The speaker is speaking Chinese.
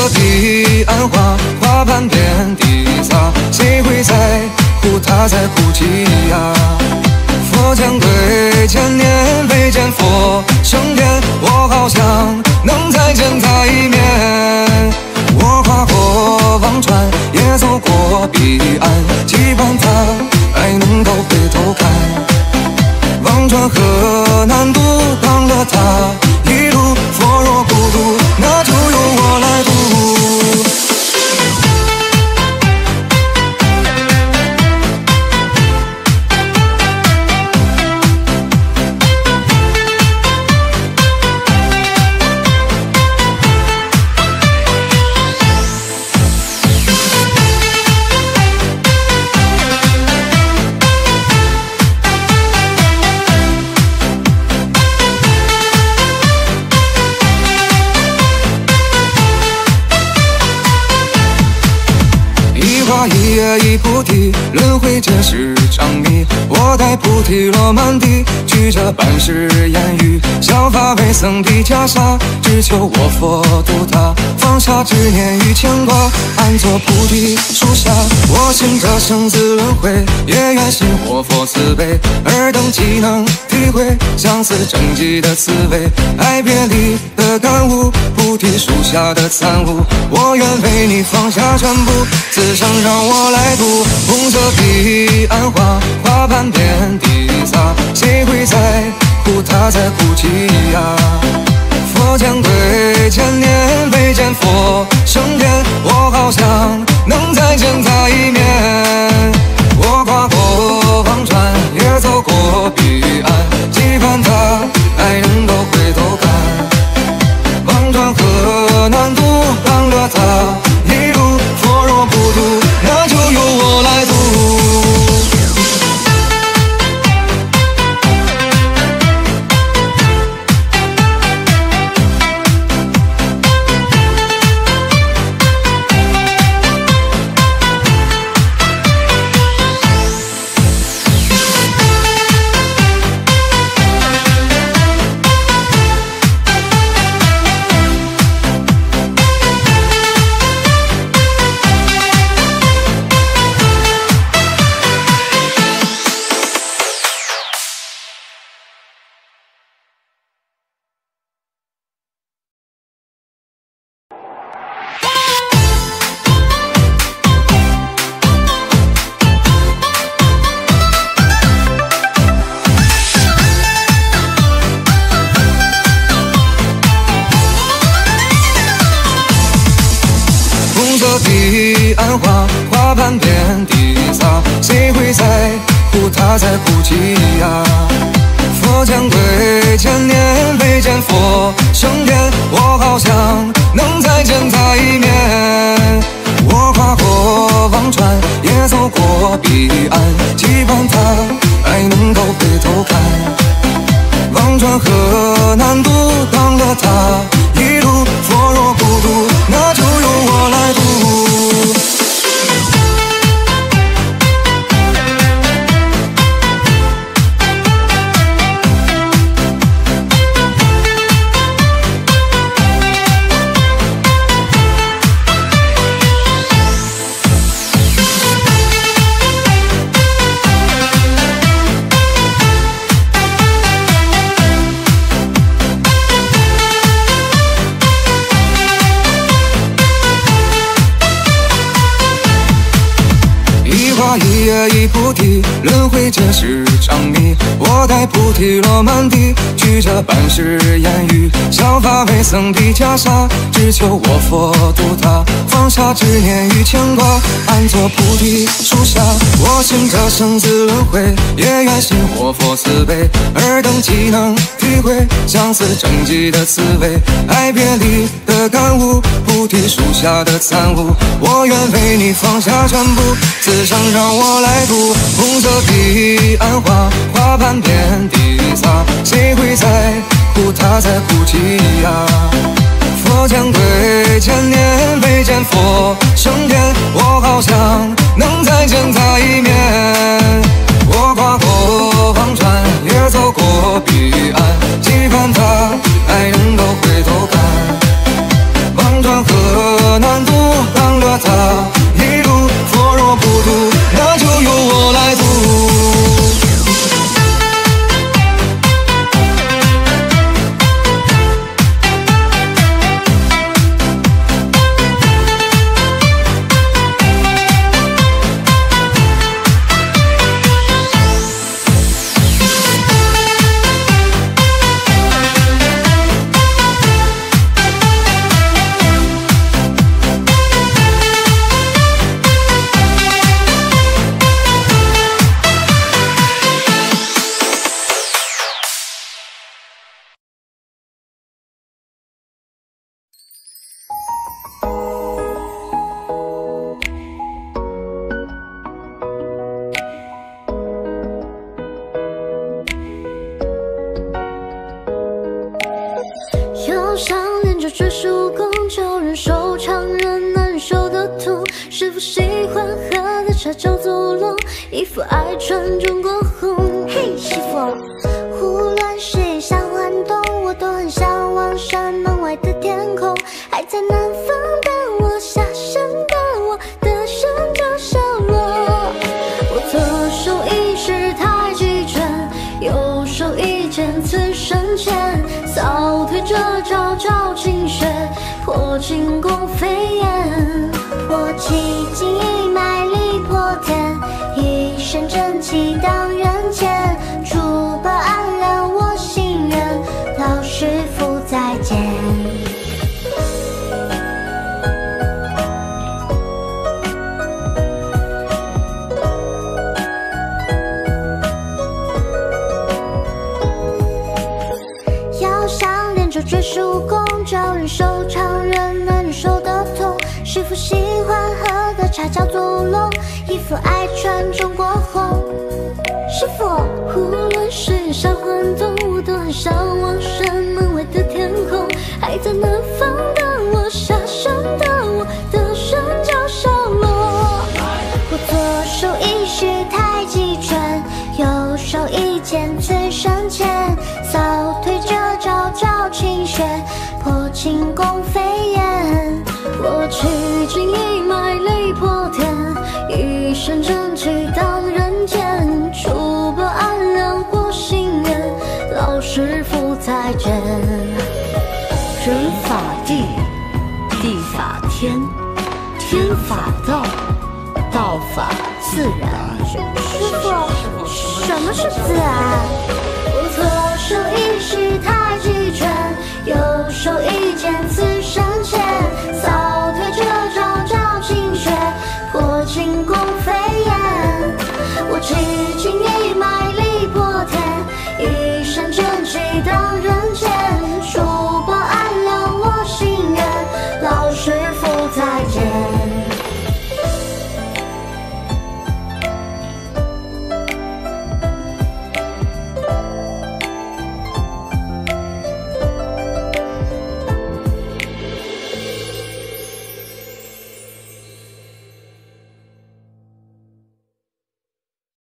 彼岸花，花瓣遍地撒，谁会在乎他在哭泣呀？佛将归，千年未见佛升天，我好想能再见他一面。我跨过忘川，也走过彼岸，期盼他还能够回头看。忘川河南渡，当了他一路，佛若孤独，那就由我来渡。一叶一菩提，轮回皆是障迷。我待菩提落满地，举着半世言语。削发为僧的袈裟，只求我佛度他。放下执念与牵挂，安坐菩提树下。我信这生死轮回，也愿信我佛慈悲。尔等岂能体会相思成疾的滋味？爱别离的感悟，菩提树下的参悟。我愿为你放下全部，此生让我来渡。红色彼岸花，花瓣遍地撒，谁会在乎他在哭泣呀？佛将归，千年未见佛升天，我好想能再见他一面。我跨过忘川，也走过彼岸，期盼他还能够回头看。忘川河南渡，当了他一路，佛若孤独，那就由我来渡。彼岸花，花瓣遍地撒，谁会在乎他在哭泣呀？佛将归，千年未见佛升天，我好想能再见他一面。我跨过忘川，也走过彼岸，期盼他还能够回头看。忘川河南渡，当了他一路，佛若孤独，那就由我来渡。一叶一菩提，轮回皆是障迷。我待菩提落满地，举着半世言语。削发为僧的袈裟，只求我佛度他。放下执念与牵挂，安坐菩提树下。我信这生死轮回，也愿信我佛慈悲。尔等岂能体会相思成疾的滋味？爱别离的感悟，菩提树下的参悟。我愿为你放下全部，此生让我来渡。红色彼岸花，花瓣遍地撒，谁会在乎他在哭泣呀？佛将归，千年未见佛升天，我好想能再见他一面。我跨过忘川，也走过彼岸，期盼他还能够回头看。忘川河要想练就绝术功，就忍受常人难受的痛。师傅喜欢喝的茶叫做龙，衣服爱穿中国红。嘿，师傅，无论是向环东，我都很向往山门外的天空。还在南方的我，下山的我，的山就小落。我左手一式太极拳，右手一剑刺身前，扫退这招招清血，破轻功飞燕。我气劲一脉力破天，一身正气当人间。除暴安良我心愿，老师傅再见。要想练就绝术功，就忍受常人难忍受的痛。师傅喜欢喝的茶叫做龙，衣服爱穿中国红。师傅，无论是山环东，我都很向往山门外的天空。还在南方的我，下山的我，的山脚小落。我左手一式太极拳，右手一剑刺身前，扫退这招招清血，破轻功飞燕。我气劲一脉力破天，一身正气当人间。除暴安良我心愿，老师傅再见。人法地，地法天，天法道，道法自然。师傅，什么是自然？我左手一式太